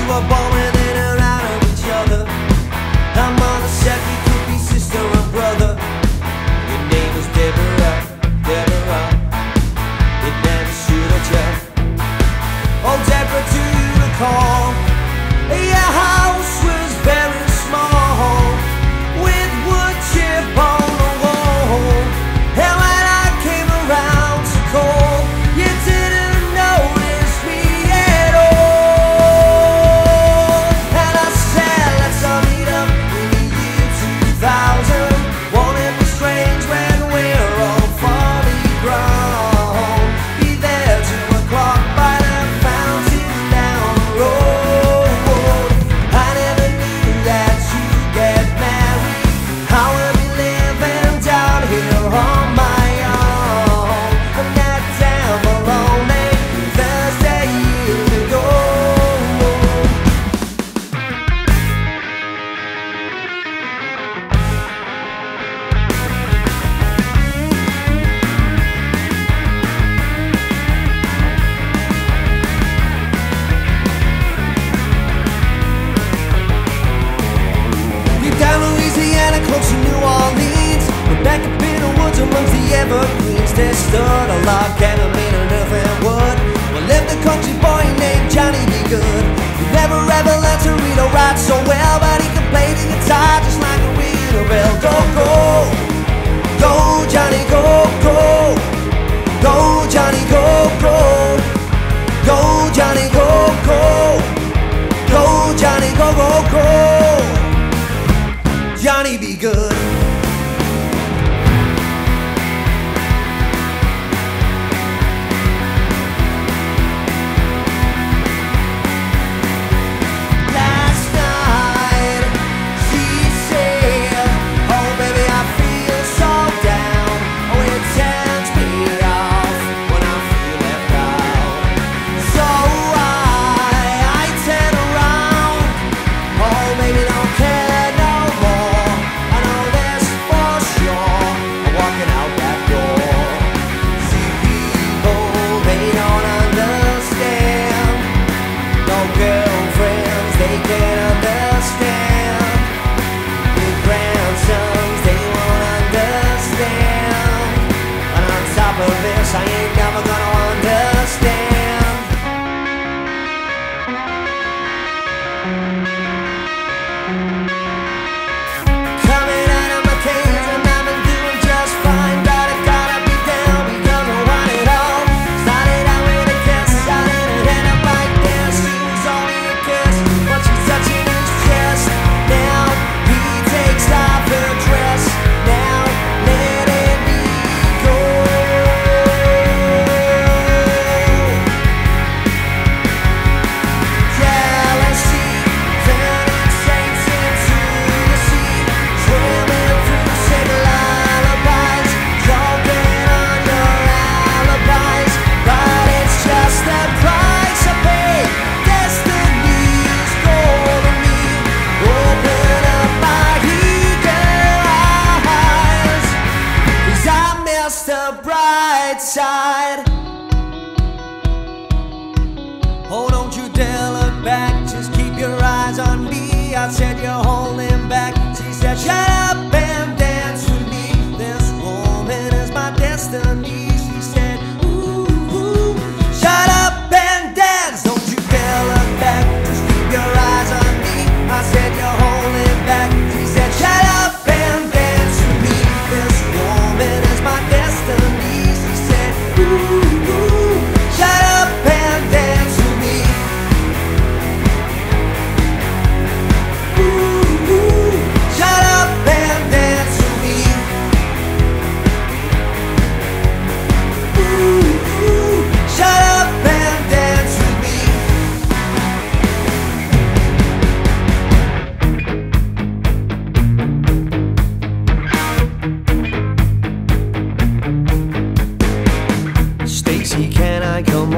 were born within or out of each other. Her mother said we could be sister and brother. Your name was Deborah, Deborah. It never suited you. Oh Deborah, do you recall? Your house was very small, with wood chip on the wall. And when I came around to call, you didn't notice me at all. And I said, let's all meet up in the year 2000. Won't it be strange when we're all fully grown? Be there 2 o'clock by the fountain down the road. I never knew that you'd get married. I would be living down here on my own. And that damn lonely Thursday years ago. Deep down Louisiana, close to New Orleans, we're back up in the woods amongst the evergreens. There stood a log cabin made of earth and wood. Well, lived a country boy named Johnny B. Good. He never ever learned to read or write so well, but he could play the guitar just like a wheel bell. Go, go, go, Johnny, go, go, go, Johnny, go, go, go, Johnny, go, go, go, Johnny, go, go, go. Johnny be good. Last night she said, oh baby, I feel so down. Oh, it turns me off when I feel left out. So I turn around. Oh baby, don't care no more. I know this for sure. I'm walking out that door. See people, they don't understand. No girlfriends, they can't understand. Your grandsons, they won't understand. And on top of this, I ain't never gonna understand. Coming out of my cage and I've been doing just fine, but I gotta be down because I want it all. Started out with a kiss, I didn't end up like this. She was only a kiss, but she's touching his chest. Now he takes off her dress. Now letting me go. Jealousy turning saints into the sea, swimming through sick lullabies, choking on your alibis. But it's just the price I pay. Destiny's calling me. Open up my eager eyes, 'cause I missed the bright side. Oh, don't you dare look back, just keep your eyes on me. I said you're holding back. She said shut up and dance with me. This woman is my destiny. She said ooh, ooh. Shut up and dance. Don't you dare look back, just keep your eyes on me. I said you're holding back. She said shut up and dance with me. This woman is my destiny. She said ooh, ooh. Shut up and dance with me. Ooh, ooh. Shut up and dance with me. Ooh, ooh. Shut up and dance with me. Stacy, can I come